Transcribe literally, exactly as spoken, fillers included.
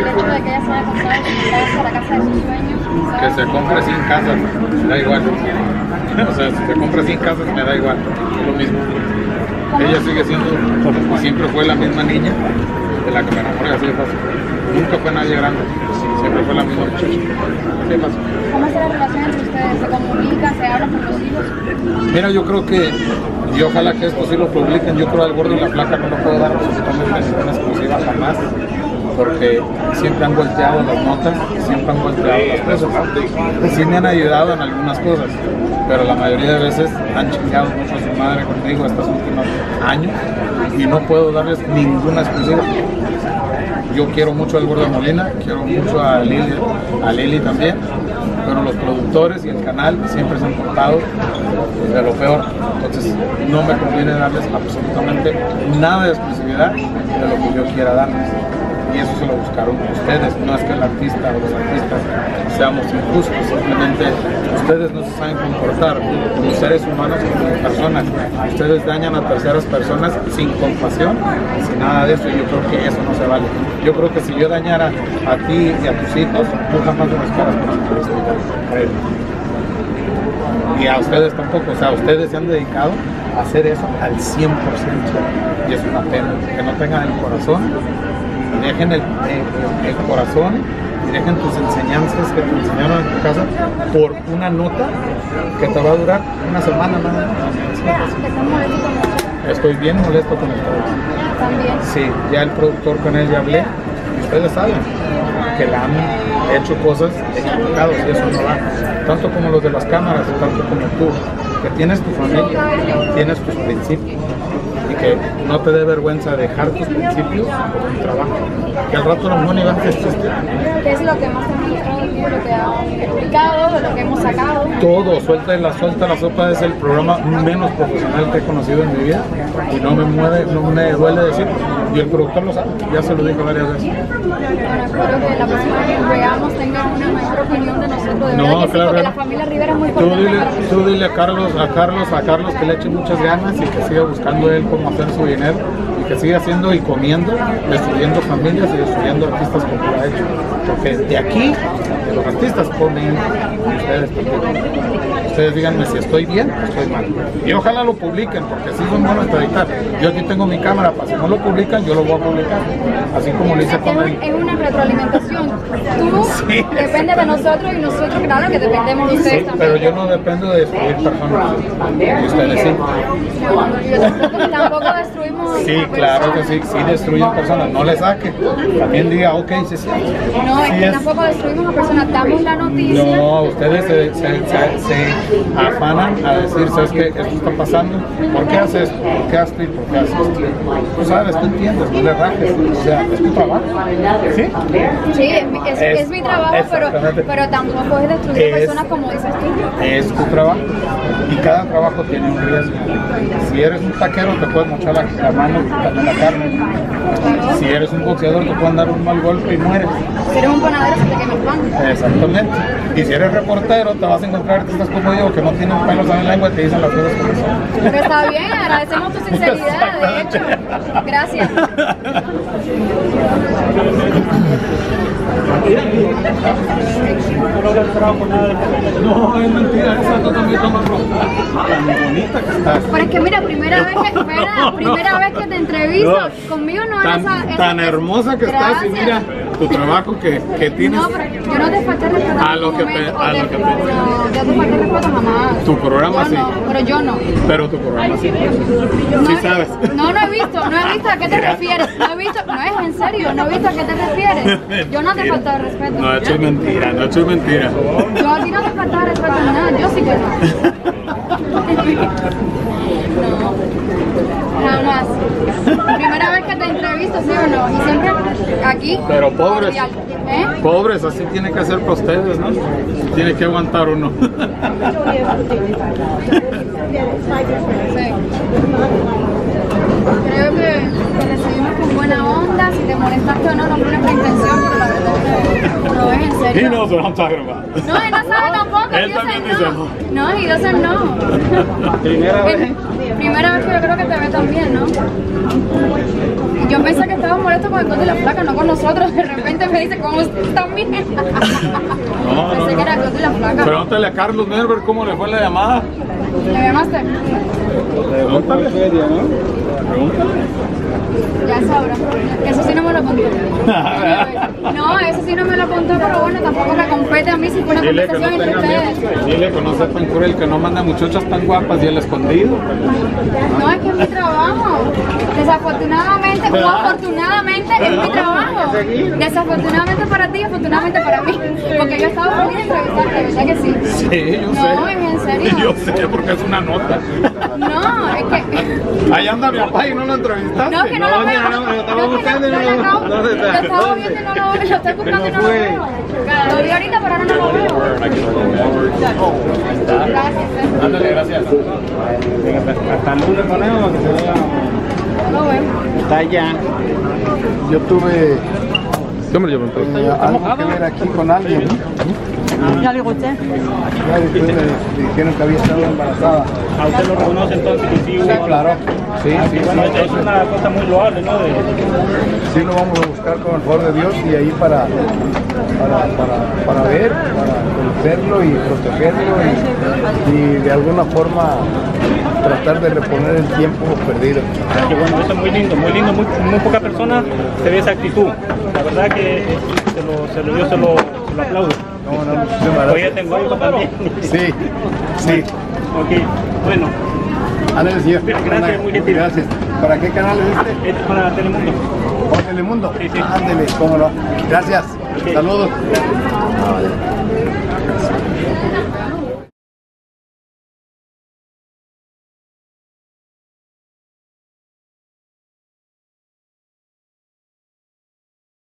el hecho de que ella se haya casado y mudarse a la casa de sus sueños? Que se compre cien casas, me da igual. O sea, si se compra cien casas, me da igual, es lo mismo. Ella sigue siendo, y siempre fue la misma niña de la que me enamoré, así de fácil. Nunca fue nadie grande, siempre fue la misma muchacha, así de fácil. ¿Cómo es la relación entre ustedes? ¿Se comunica? ¿Se habla con los hijos? Mira, yo creo que, y ojalá que esto sí lo publiquen, yo creo al Gordo y la Flaca no lo puedo dar absolutamente ninguna exclusiva jamás, porque siempre han volteado las notas, siempre han volteado las cosas. Sí me han ayudado en algunas cosas, pero la mayoría de veces han chingado mucho a su madre conmigo estos últimos años y no puedo darles ninguna exclusiva. Yo quiero mucho al Gordo Molina, quiero mucho a Lili, a Lili también, pero los productores y el canal siempre se han portado de lo peor. Entonces no me conviene darles absolutamente nada de exclusividad de lo que yo quiera darles. Y eso se lo buscaron ustedes, no es que el artista o los artistas seamos injustos, simplemente ustedes no se saben comportar como seres humanos, como personas. Ustedes dañan a terceras personas sin compasión, sin nada de eso, y yo creo que eso no se vale. Yo creo que si yo dañara a ti y a tus hijos, tú jamás me esperas por eso. Y a ustedes tampoco, o sea, ustedes se han dedicado a hacer eso al cien por ciento, y es una pena que no tengan el corazón. Dejen el, el, el corazón y dejen tus enseñanzas que te enseñaron en tu casa por una nota que te va a durar una semana nada más. Estoy bien molesto con ustedes. También. Sí, ya el productor con él ya hablé. Ustedes saben que le han hecho cosas equivocadas y eso no va. Tanto como los de las cámaras, tanto como tú, que tienes tu familia, tienes tus principios. Y que no te dé vergüenza dejar tus principios por un trabajo, que al rato no ni van a existir. ¿Qué es lo que más te ha gustado de ti, de lo que han publicado, de lo que hemos sacado? Todo, suelta la suelta la sopa es el programa menos profesional que he conocido en mi vida y no me mueve, no me duele decir, y el productor lo sabe, ya se lo dijo varias veces. Bueno, espero que la próxima vez que nos veamos tenga una mejor opinión de nosotros, de no, verdad que claro, sí, porque la familia Rivera es muy tú importante dile, para nosotros. tú dile a Carlos, a Carlos, a Carlos que le eche muchas ganas y que siga buscando él cómo hacer su dinero y que siga haciendo y comiendo, destruyendo familias y destruyendo artistas como lo ha hecho. Porque de aquí, de los artistas comen ustedes también. Ustedes díganme si estoy bien o estoy mal. Y ojalá lo publiquen, porque así son buenos para editar. Yo aquí tengo mi cámara, para si no lo publican, yo lo voy a publicar. Así como lo hice con él. Es una retroalimentación. Tú sí, dependes de nosotros y nosotros, claro, que dependemos de ustedes sí, también. pero yo no dependo de destruir personas. Y ustedes sí. Nosotros tampoco destruimos. Sí, claro que sí, sí destruyen personas. No le saquen. También diga, ok, sí, sí. No, es sí que es. tampoco destruimos a personas. Damos la noticia. No, ustedes se, se, se, se afanan a decir, ¿sabes qué? Esto está pasando. ¿Por qué haces esto? ¿Por qué haces esto? ¿Por qué haces esto? Tú sabes, tú entiendes, no le rajes. O sea, es tu trabajo. ¿Sí? Sí, es mi, es, es, es mi trabajo, pero, pero tampoco es destruir es, personas como dices tú. Es tu trabajo. Y cada trabajo tiene un riesgo. Si eres un taquero, te puedes mochar la, la mano y quitarme la carne. Si eres un boxeador, te pueden dar un mal golpe y mueres. Si eres un panadero, se te quema el pan. Exactamente. Y si eres reportero, te vas a encontrar artistas como yo que no tienen pelos en la lengua y te dicen las cosas como son. Pero está bien, agradecemos tu sinceridad, de hecho. Gracias. No, es mentira, esa no también toma ropa. Tan bonita que estás. Pero es que mira, primera vez que, espera, primera vez que te entrevisto, no, conmigo no tan, eres esa, tan hermosa que gracias. estás y mira tu trabajo que, que tienes. No, pero yo no te falté respeto a lo que momento, a lo que no, yo te falté respeto jamás. Tu programa yo sí. No, pero yo no. Pero tu programa sí. No, sí sabes. No, no he visto, no he visto a qué te refieres. No he visto, no es en serio, no he visto a qué te refieres. Yo no te falté de respeto. No, eso es mentira, no, eso es mentira. Yo a ti no te faltaba respeto ni nada, yo sí que no. No, jamás. Primera vez que te entrevisto, ¿sí o no? Y siempre aquí. Pero pobres, ¿eh? pobres, así tiene que ser para ustedes, ¿no? Tiene que aguantar uno. Sí. Creo que te recibimos con buena onda. Si te molestaste o no, no fue nuestra intención, pero la verdad es que no es en serio. He knows what I'm talking about. No, él no sabe tampoco. Él también dice no. No, he doesn't know. Primera vez. Primera vez que yo creo que te ve también, ¿no? Yo pensé que estaba molesto con el gordo y la flaca, no con nosotros. De repente me dice, ¿cómo estás también? No, Pensé no, que no. era el gordo y la flaca. Pregúntale a Carlos Nerver cómo le fue la llamada. ¿Le llamaste? Pregúntale. Pregúntale. Ya sobra. Eso sí no me lo apuntó. No, eso sí no me lo apuntó, pero bueno, tampoco me compete a mí si fue una Dile que no conversación entre tenga ustedes. miedo. Dile que no sea tan cruel, que no manda muchachas tan guapas y el escondido. No, es que es mi trabajo. Desafortunadamente o afortunadamente es mi trabajo. Desafortunadamente para ti y afortunadamente para mí. Porque yo estaba feliz de entrevistarte, ¿verdad que sí? Sí, yo No, sé. en serio. Yo sé, porque es una nota. No, es que... Ahí anda mi papá y no lo entrevistaste. No, que no, lo veo. no, no, lo estaba No, que buscando y no, no no lo- lo acabo- ¿dónde está? Lo estaba viendo y no lo veo. Lo estoy buscando y no lo fue. veo. Lo vi ahorita, pero ahora no lo veo. Gracias. eh. Ándale, gracias. Hasta el lunes ponemos que se vea. No veo. Está allá. Yo tuve Yo me llevo eh, algo que ver aquí con alguien, ¿no? Ya le gusté. Ya después me dijeron que había estado embarazada. ¿A usted lo reconoce entonces que sí hubo? Sí, claro. Sí, sí, Bueno, es sí. una cosa muy loable, ¿no? De, Sí lo vamos a buscar con el favor de Dios y ahí para, para, para, para ver, para conocerlo y protegerlo y, y de alguna forma tratar de reponer el tiempo perdido. que bueno, eso es muy lindo, muy lindo, muy, muy poca persona se ve esa actitud. La verdad que eh, se lo, se lo, yo se lo, se lo aplaudo. No, no, muchísimas Hoy ya gracias. tengo hijo también. Sí, sí. Ok, bueno, Ándale, señor. Gracias, muy gentil. Gracias. ¿Para qué canal es este? esto es para Telemundo. ¿O Telemundo? Sí, sí. Ándale, cómo no. Gracias. Ok. Saludos.